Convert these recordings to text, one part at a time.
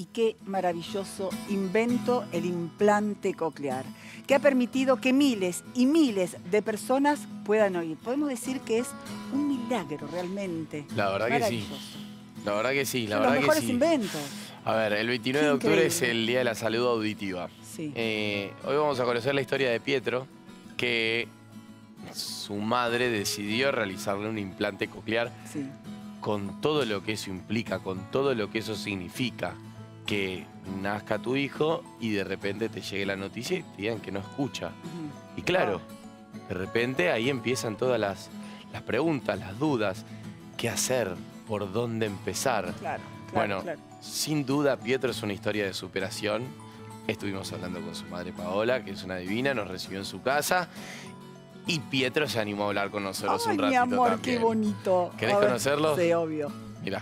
y qué maravilloso invento el implante coclear, que ha permitido que miles y miles de personas puedan oír. Podemos decir que es un milagro realmente. La verdad que sí. La verdad que sí, la verdad que sí. Los mejores inventos. A ver, el 29 de octubre es el Día de la Salud Auditiva. Sí. Hoy vamos a conocer la historia de Pietro, que su madre decidió realizarle un implante coclear con todo lo que eso implica, con todo lo que eso significa. Que nazca tu hijo y de repente te llegue la noticia y te digan que no escucha. Y claro, de repente ahí empiezan todas las preguntas, las dudas. ¿Qué hacer? ¿Por dónde empezar? Bueno, sin duda Pietro es una historia de superación. Estuvimos hablando con su madre Paola, que es una divina, nos recibió en su casa. Y Pietro se animó a hablar con nosotros un ratito mi amor, también. qué bonito. ¿Querés conocerlo? Sí, obvio. Mirá.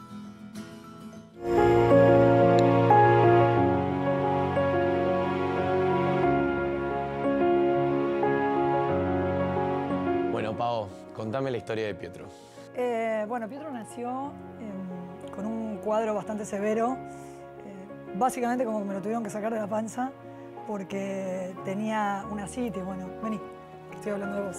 Bueno, Pao, contame la historia de Pietro. Bueno, Pietro nació con un cuadro bastante severo. Básicamente como que me lo tuvieron que sacar de la panza porque tenía una citis. Bueno, vení, estoy hablando de vos.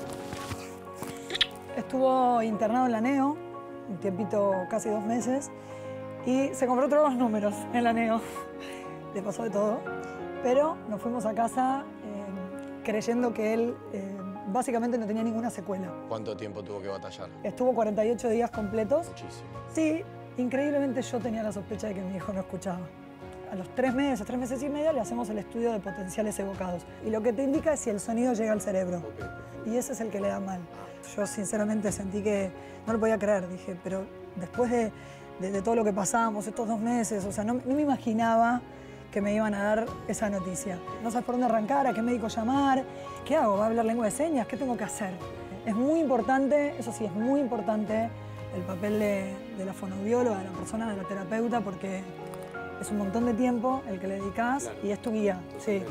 Estuvo internado en la NEO, un tiempito, casi 2 meses, y se compró todos los números en la NEO. Le pasó de todo. Pero nos fuimos a casa creyendo que él básicamente no tenía ninguna secuela. ¿Cuánto tiempo tuvo que batallar? Estuvo 48 días completos. Muchísimo. Sí, increíblemente yo tenía la sospecha de que mi hijo no escuchaba. A los 3 meses y medio, le hacemos el estudio de potenciales evocados. Y lo que te indica es si el sonido llega al cerebro. Y ese es el que le da mal. Yo sinceramente sentí que no lo podía creer. Dije, pero después de todo lo que pasamos, estos 2 meses, o sea, no me imaginaba que me iban a dar esa noticia. No sabes por dónde arrancar, a qué médico llamar, ¿qué hago? ¿Va a hablar lengua de señas? ¿Qué tengo que hacer? Es muy importante, eso sí, es muy importante el papel de la fonoaudióloga, de la persona, de la terapeuta, porque es un montón de tiempo el que le dedicas y es tu guía. Sí.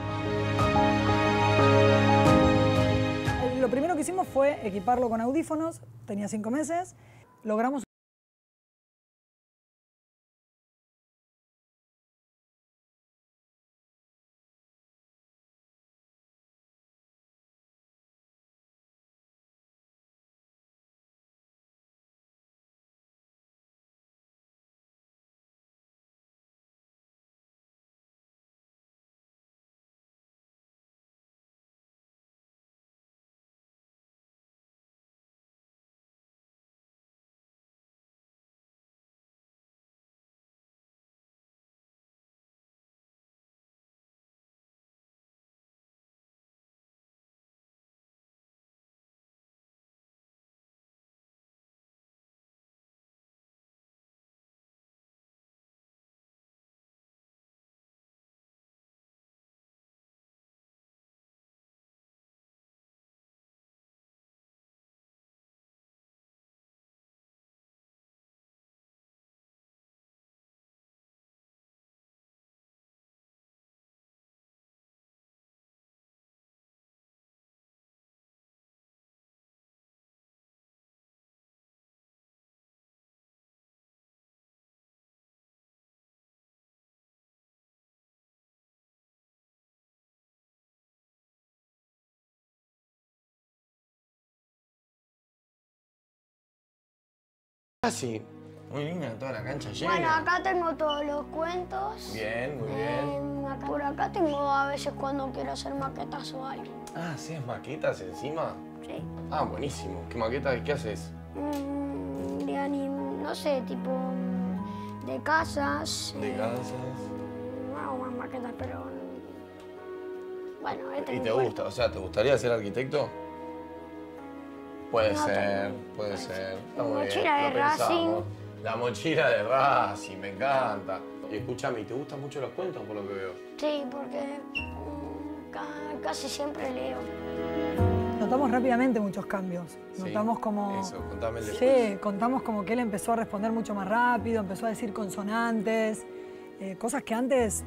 Lo primero que hicimos fue equiparlo con audífonos, tenía 5 meses, logramos Sí, muy linda toda la cancha llena. Bueno, acá tengo todos los cuentos. Bien, muy bien. Por acá tengo a veces cuando quiero hacer maquetas o algo. Ah, ¿haces maquetas encima? Sí. Ah, buenísimo. ¿Qué maqueta? ¿Qué haces? No sé, tipo de casas. ¿De casas? No hago más maquetas, pero bueno, ¿Y te gusta? O sea, ¿te gustaría ser arquitecto? Puede No ser, tengo. puede ser. La Está muy bien, mochila de lo pensamos. Racing. La mochila de Racing, me encanta. Y escúchame, ¿te gustan mucho los cuentos por lo que veo? Sí, porque casi siempre leo. Notamos rápidamente muchos cambios. Sí, Notamos como... Eso, contame el después. Sí, contamos como que él empezó a responder mucho más rápido, empezó a decir consonantes, cosas que antes...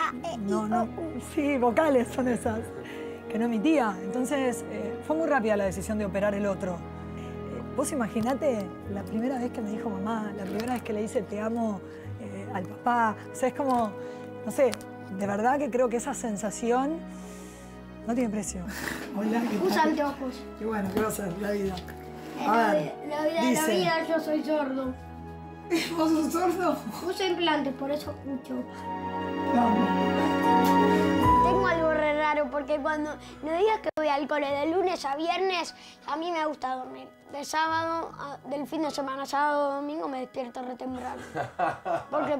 Sí, vocales son esas, que no emitía. Entonces, fue muy rápida la decisión de operar el otro. Vos imaginate la primera vez que me dijo mamá, la primera vez que le dice te amo al papá. O sea, es como, no sé, de verdad que creo que esa sensación no tiene precio. Hola, ¿qué tal? Usa anteojos. Qué bueno, ¿qué va a ser la vida? La vida, yo soy sordo. ¿Vos sos sordo? Uso implantes, por eso escucho. No. Tengo algo re raro, porque cuando no digas que voy al cole de lunes a viernes, a mí me gusta dormir. De sábado, del fin de semana, sábado, domingo, me despierto re temprano. Porque...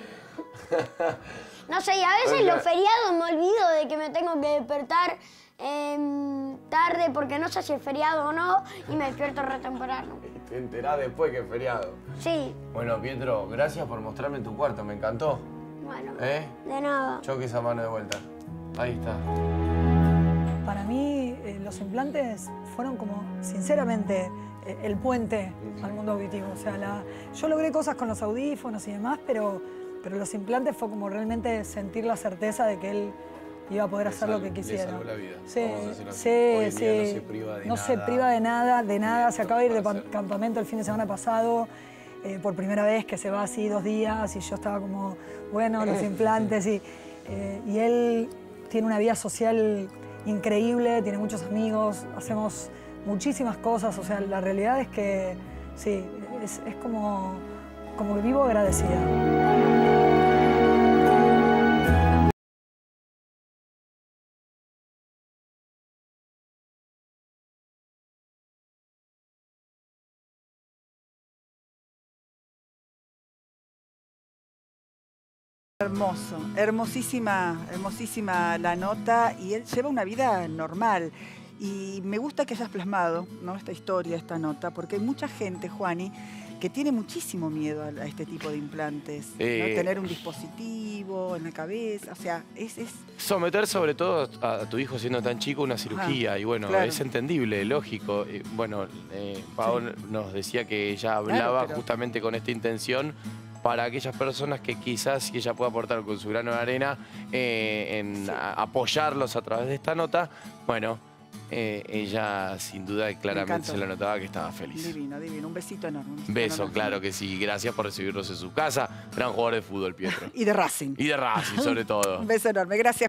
No sé, y a veces los feriados me olvido de que me tengo que despertar tarde, porque no sé si es feriado o no, y me despierto re temprano. Te enterás después que es feriado. Sí. Bueno, Pietro, gracias por mostrarme tu cuarto, me encantó. Bueno, ¿Eh? de nada. Choque esa mano de vuelta. Ahí está. Para mí, los implantes fueron como, sinceramente, el puente al mundo auditivo. O sea, yo logré cosas con los audífonos y demás, pero los implantes fue como realmente sentir la certeza de que él iba a poder hacer lo que quisiera. Le salvó la vida. Sí, sí. Hoy en día no se priva de nada. No se priva de nada, Se acaba de ir de campamento el fin de semana pasado, por primera vez, que se va así 2 días, y yo estaba como, bueno, los implantes, y él tiene una vida social increíble, tiene muchos amigos, hacemos muchísimas cosas. O sea, la realidad es que sí, es como que vivo agradecida. Hermoso, hermosísima la nota, y él lleva una vida normal. Y me gusta que hayas plasmado, ¿no?, esta historia, esta nota, porque hay mucha gente, Juani, que tiene muchísimo miedo a este tipo de implantes. ¿No? Tener un dispositivo en la cabeza, o sea, es... Someter sobre todo a tu hijo siendo tan chico una cirugía, y bueno, claro. Es entendible, lógico. Bueno, Pau nos decía que ella hablaba justamente con esta intención para aquellas personas que quizás, si ella puede aportar con su grano de arena, apoyarlos a través de esta nota, bueno, ella sin duda claramente se lo notaba que estaba feliz. Divino, divino. Un besito enorme. Beso, claro que sí. Gracias por recibirnos en su casa. Gran jugador de fútbol, Pietro. Y de Racing. Y de Racing, sobre todo. Un beso enorme. Gracias.